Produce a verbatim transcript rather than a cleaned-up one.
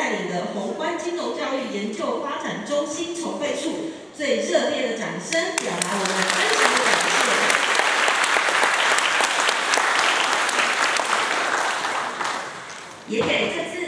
带领的宏观金融教育研究发展中心筹备处最热烈的掌声，表达我们真诚的感谢。也给这次